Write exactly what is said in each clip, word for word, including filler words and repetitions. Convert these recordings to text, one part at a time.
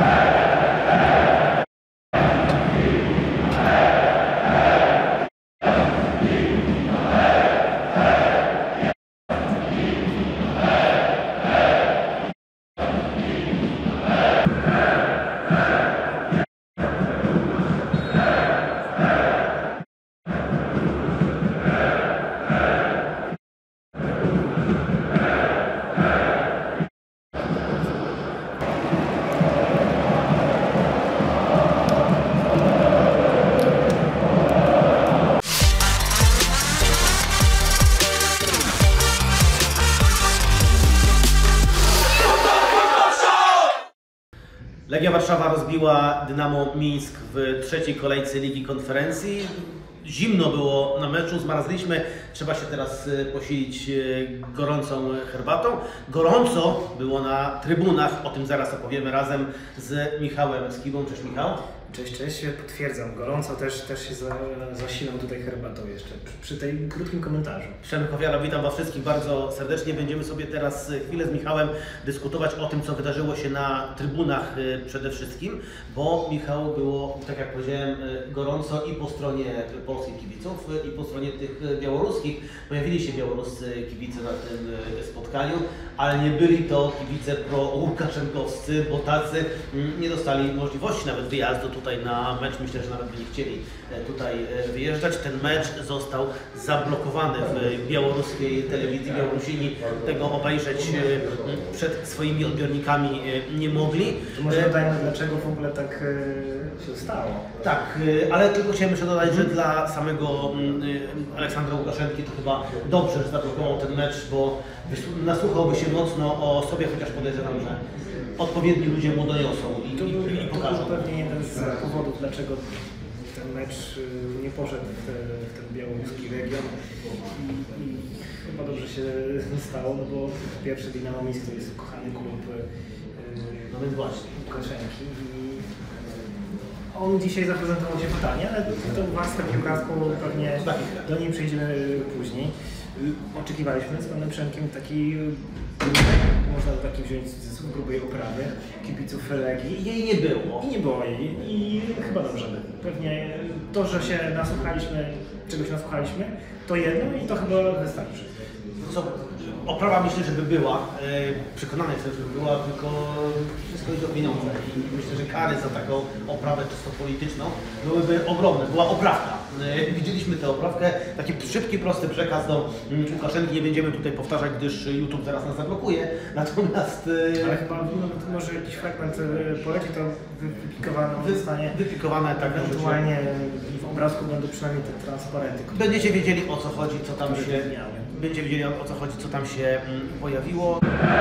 Legia Warszawa rozbiła Dynamo Mińsk w trzeciej kolejce Ligi Konferencji. Zimno było na meczu, zmarzliśmy, trzeba się teraz posilić gorącą herbatą. Gorąco było na trybunach, o tym zaraz opowiemy razem z Michałem Skibą. Cześć Michał. Cześć, cześć, potwierdzam, gorąco też, też się za, zasilam tutaj herbatą jeszcze, przy, przy tej krótkim komentarzu. Przemek Kowiara, witam Was wszystkich bardzo serdecznie. Będziemy sobie teraz chwilę z Michałem dyskutować o tym, co wydarzyło się na trybunach przede wszystkim, bo Michał, było, tak jak powiedziałem, gorąco i po stronie polskich kibiców, i po stronie tych białoruskich. Pojawili się białoruscy kibice na tym spotkaniu, ale nie byli to kibice pro-łukaszenkowscy, bo tacy nie dostali możliwości nawet wyjazdu tutaj na mecz. Myślę, że nawet by nie chcieli tutaj wyjeżdżać. Ten mecz został zablokowany w białoruskiej telewizji. Białorusini tego obejrzeć przed swoimi odbiornikami nie mogli. To może dodajmy, dlaczego w ogóle tak się stało. Tak, ale tylko chciałem jeszcze dodać, że dla samego Aleksandra Łukaszenki to chyba dobrze, że zablokował ten mecz, bo nasłuchałby się mocno o sobie, chociaż podejrzewam, że odpowiedni ludzie mu doniosą i, to, i, i pokażą. To był pewnie jeden z powodów, dlaczego ten mecz nie poszedł w, te, w ten białoruski region. I, i chyba dobrze się stało, no bo pierwszy Dynamo Mińsk to jest kochany klub no więc właśnie Łukaszenki. On dzisiaj zaprezentował się pytanie, ale tą warstwę piłkarską pewnie do niej przejdziemy później. Oczekiwaliśmy z panem Przemkiem taki, można to taki wziąć z grubej oprawy kibiców Legii. Jej nie było. I nie było jej. I chyba dobrze. Pewnie to, że się nasłuchaliśmy, czegoś nasłuchaliśmy, to jedno i to chyba wystarczy. Co, oprawa myślę, żeby była, e, przekonany jestem, żeby była, tylko wszystko idzie o pieniądze i myślę, że kary za taką oprawę czysto polityczną byłyby ogromne. Była oprawka. E, widzieliśmy tę oprawkę, taki szybki, prosty przekaz do Łukaszenki, nie będziemy tutaj powtarzać, gdyż YouTube zaraz nas zablokuje, natomiast... E, Ale chyba no, może jakiś fragment poleci, to wypikowane wy, zostanie. Wypikowane, tak. Ewentualnie w obrazku będą przynajmniej te transparenty. Będziecie wiedzieli, o co chodzi, co tam się... Będziecie wiedzieli, o co chodzi, co tam się mm, pojawiło.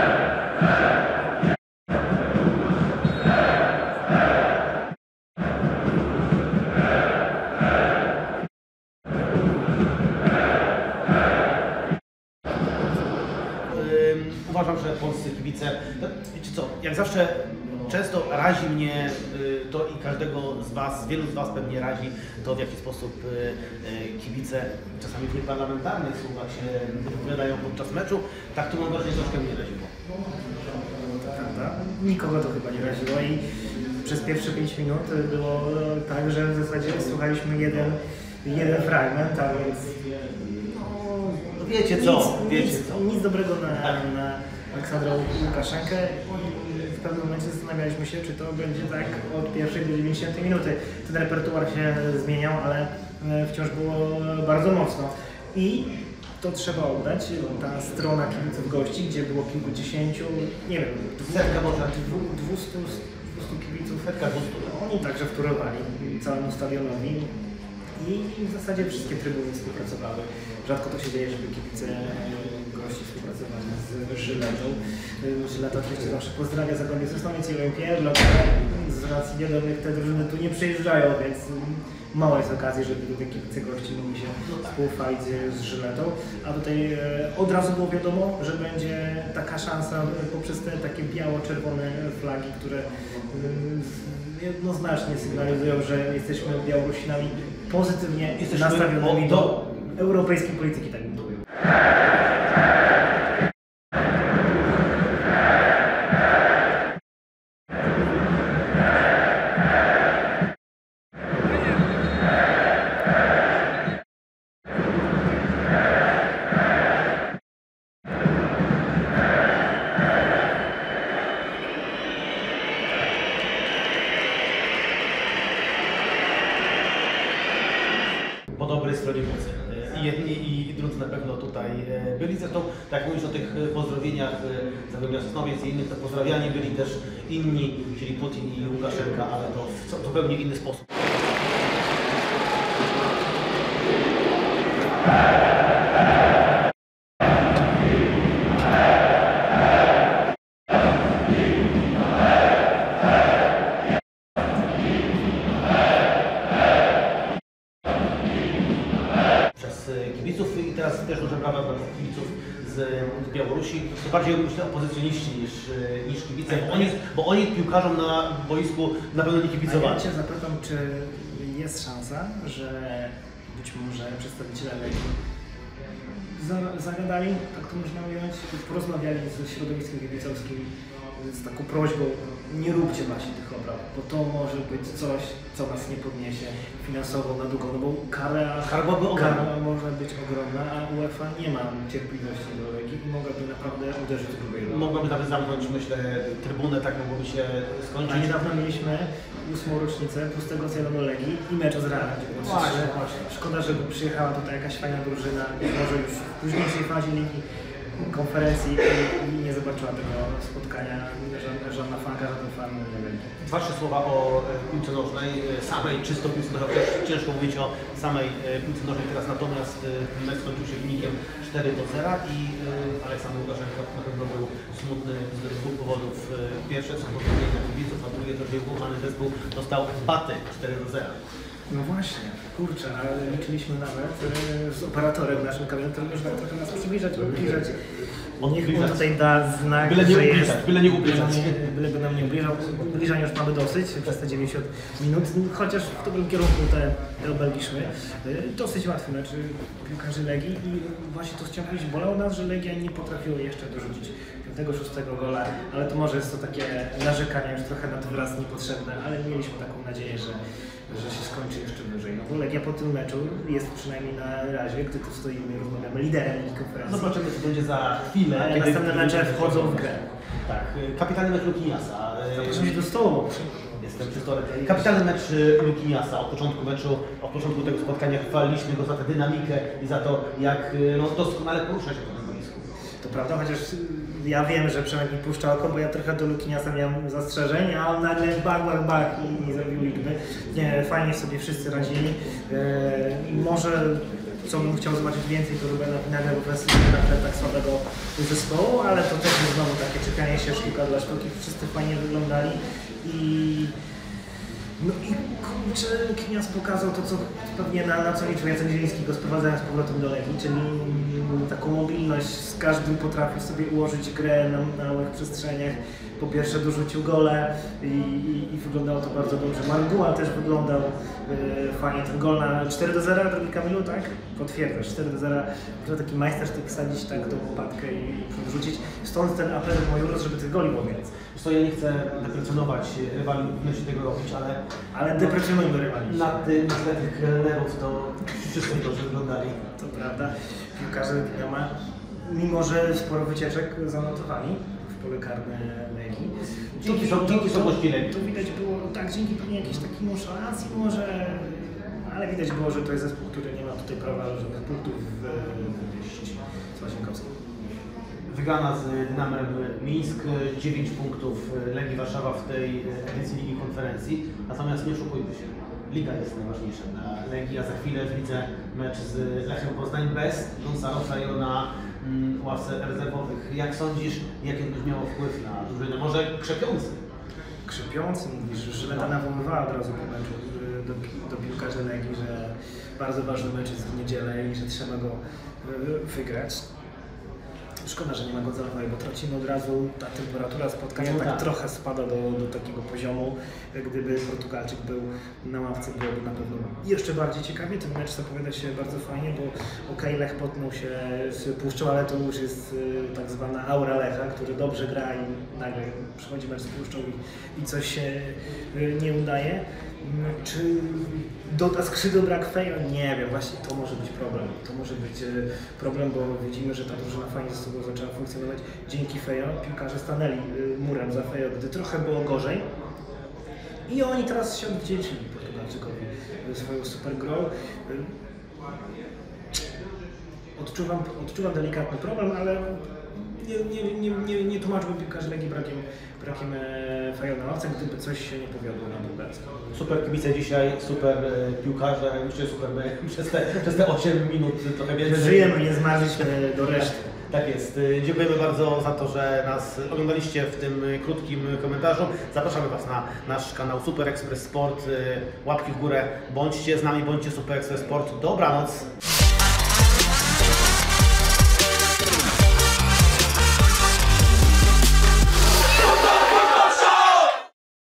Ym, uważam, że polscy kibice, no, wiecie co, jak zawsze często razi mnie y, to i każdego z Was, wielu z Was pewnie razi to, w jaki sposób y, y, kibice czasami w nieparlamentarnych słowach się wypowiadają podczas meczu. Tak to mam wrażenie, troszkę mnie raziło. Prawda? Nikogo to chyba nie raziło i przez pierwsze pięć minut było tak, że w zasadzie słuchaliśmy jeden, jeden fragment, a więc no, wiecie co, nic, wiecie nic, co. Nic dobrego na, na Aleksandra Łukaszenkę. W pewnym momencie zastanawialiśmy się, czy to będzie tak od pierwszej do dziewięćdziesiątej minuty. Ten repertuar się zmieniał, ale wciąż było bardzo mocno. I to trzeba oddać, ta strona kibiców gości, gdzie było kilkudziesięciu, nie wiem, Setka może. dwustu, dwustu kibiców, Setka, dwustu. Oni także wtórowali całemu stadionowi i w zasadzie wszystkie trybuny współpracowały. Rzadko to się dzieje, żeby kibice gości współpracowali z Żyletą. Żyleta oczywiście zawsze pozdrawia Zagłębie Sosnowiec i Olimpię, dlatego z racji wiadomych te drużyny tu nie przyjeżdżają, więc mało jest okazji, żeby tutaj kibice gości mogli się współchwalić z Żyletą. A tutaj od razu było wiadomo, że będzie taka szansa poprzez te takie biało-czerwone flagi, które jednoznacznie sygnalizują, że jesteśmy Białorusinami pozytywnie jesteśmy nastawionymi do, do europejskiej polityki, tak bym mówił. stronie mocy. I jedni i drudzy na pewno tutaj byli. Zresztą, tak jak mówisz o tych pozdrowieniach Zagłębia Sosnowiec i innych, to pozdrawiani byli też inni, czyli Putin i Łukaszenka, ale to w zupełnie inny sposób. Kibiców i teraz też duże brawa dla kibiców z Białorusi. To bardziej myślę opozycjoniści niż, niż kibice, bo oni, bo oni piłkarzom na boisku na pewno nie kibicowali. Ja Cię zapytam, czy jest szansa, że być może przedstawiciele Legii zagadali, tak to można ująć, porozmawiali ze środowiskiem kibicowskim z taką prośbą, nie róbcie właśnie tych obraw, bo to może być coś, co nas nie podniesie finansowo na długo, no bo kara, kara może być ogromna, a UEFA nie ma cierpliwości do Legii i mogłaby naprawdę uderzyć w grubej roli. Mogłaby nawet zamknąć, myślę, trybunę, tak mogłoby się skończyć. A niedawno mieliśmy ósmą rocznicę pustego celu Legii i mecz z Realem. Właśnie, właśnie. Szkoda, żeby przyjechała tutaj jakaś fajna drużyna, może już w późniejszej fazie ligi, konferencji i nie zobaczyła tego spotkania, żadna fanka, żaden fan nie będzie. Dwa, trzy słowa o piłce nożnej, samej czysto piłce nożnej, chociaż ciężko mówić o samej piłce nożnej teraz, natomiast mecz skończył się wynikiem cztery do zera i Aleksander Łukaszenko na pewno był smutny z dwóch powodów. Pierwsze są pozdrowienia kibiców, a drugie to, że ukochany zespół dostał baty cztery do zera. No właśnie, kurczę, ale liczyliśmy nawet z operatorem naszym kabinetowym, żeby trochę nas przybliżać, ubliżać. Niech on tutaj da znak, byle nie że ubliżać, jest, byle nie ubliżać. Byleby nam nie ubliżał. Ubliżania już mamy dosyć przez te dziewięćdziesiąt minut, chociaż w dobrym kierunku te, te obelgi szły. Dosyć łatwy mecz piłkarzy Legii i właśnie to chciałem powiedzieć, bolało nas, że Legia nie potrafiła jeszcze dorzucić piątego, szóstego gola, ale to może jest to takie narzekanie już trochę nad wyraz niepotrzebne, ale mieliśmy taką nadzieję, że że się skończy jeszcze wyżej. No bo Legia po tym meczu jest przynajmniej na razie, gdy tu stoimy i rozmawiamy, liderem ligi konferencji. Zobaczymy, co będzie za chwilę. Ale kiedy następne mecze wchodzą w grę. Tak, kapitalny mecz Lukiniasa. Zapraszam do stołu. Jestem przy stole. Kapitalny mecz Lukiniasa. Od początku meczu, od początku tego spotkania chwaliliśmy go za tę dynamikę i za to, jak no, doskonale porusza się po tym boisku. To prawda, chociaż ja wiem, że Przemek mi puszcza oko, bo ja trochę do Lukiniasa miałem zastrzeżeń, a on nagle bach, bach, bach i, i zrobił liczby. Nie, fajnie sobie wszyscy radzili. Eee, może co bym chciał zobaczyć więcej, to Rubena Winagre, bo to jest na tle tak słabego zespołu, ale to też jest znowu takie czekanie się sztuka dla sztuki. Wszyscy fajnie wyglądali i no i kurczę, Lukinias pokazał to, co pewnie na, na co liczył Jacek Zieliński, go sprowadzając z powrotem do Legii, czyli taką mobilność, z każdym potrafił sobie ułożyć grę na małych przestrzeniach. Po pierwsze dorzucił gole i, i, i wyglądało to bardzo dobrze. Margual też wyglądał yy, fajnie, ten gol na cztery do zera, drogi Kamilu, tak? Potwierdzasz, cztery do zera, że taki majstersztyk wsadzić tak tą łopatkę i podrzucić. Stąd ten apel do Majuros, żeby tych goli było więcej. Co ja nie chcę deprecjonować rywali, powinno się tego robić, ale... Ale deprecjonujmy rywali. Na tym, na tle tych nerwów to wszyscy dobrze wyglądali. To prawda. Piłkarze Dynama, mimo że sporo wycieczek zanotowali w pole karne Legii. Dzięki są, dzięki są gości Legii. To widać było, tak, dzięki pewnie jakiejś takiej nonszalancji może, ale widać było, że to jest zespół, który nie ma tutaj prawa żadnych punktów wywieźć z Łazienkowskim. Wygrana z Dynamem Mińsk, dziewięć punktów Legii Warszawa w tej edycji Ligi Konferencji, natomiast nie oszukujmy się, Liga jest najważniejsza dla Legii, a za chwilę widzę mecz z Lechem Poznań bez Gonzalo Ferreiro na mm, ławce rezerwowych. Jak sądzisz, jaki to będzie miało wpływ na drużynę? Może krzepiący? Krzepiący, mówisz, że Żyleta nawoływała od razu po meczu do, do piłkarzy Legii, że bardzo ważny mecz jest w niedzielę i że trzeba go wygrać. Szkoda, że nie ma Gonzalo Ferreiro, bo tracimy od razu, ta temperatura spotkania no tak, tak trochę spada do, do takiego poziomu. Gdyby Portugalczyk był na ławce, byłoby na pewno jeszcze bardziej ciekawie. Ten mecz zapowiada się bardzo fajnie, bo okej, okay, Lech potknął się z Puszczą, ale to już jest y, tak zwana aura Lecha, który dobrze gra i nagle przychodzi mecz z Puszczą i, i coś się y, nie udaje. Czy doda skrzydeł brak Fejo? Nie wiem, właśnie to może być problem. To może być y, problem, bo widzimy, że ta drużyna fajnie ze sobą zaczęła funkcjonować. Dzięki Fejo piłkarze stanęli y, murem za Fejo, gdy trochę było gorzej. I oni teraz się odwdzięczyli Portugalczykowi swoją super grą. Odczuwam, odczuwam delikatny problem, ale nie, nie, nie, nie, nie tłumaczyłbym piłkarzy Legii brakiem, brakiem e, Fajola na ławce, gdyby coś się nie powiodło na Dubecku. Super kibice dzisiaj, super e, piłkarze, myślę, super my przez te, przez te osiem minut trochę więcej. Żyjemy, nie zmarliśmy do reszty. Tak jest. Dziękujemy bardzo za to, że nas oglądaliście w tym krótkim komentarzu. Zapraszamy Was na nasz kanał Super Express Sport. Łapki w górę, bądźcie z nami, bądźcie Super Express Sport. Dobranoc!